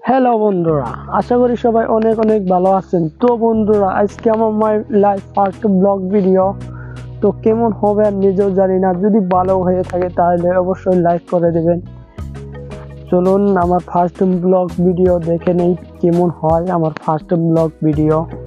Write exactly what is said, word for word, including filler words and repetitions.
Hello বন্ধুরা, আশা করি সবাই অনেক অনেক ভালো আছেন। তো বন্ধুরা, আজকে আমার my life first blog video. তো কেমন হবে আর নিজেও জানি না, যদি ভালো হয়ে থাকে তাহলে অবশ্যই লাইক করে দেবেন। চলুন আমার ফার্স্ট ব্লগ ভিডিও দেখে নেই কেমন হয় আমার ফার্স্ট ব্লগ ভিডিও।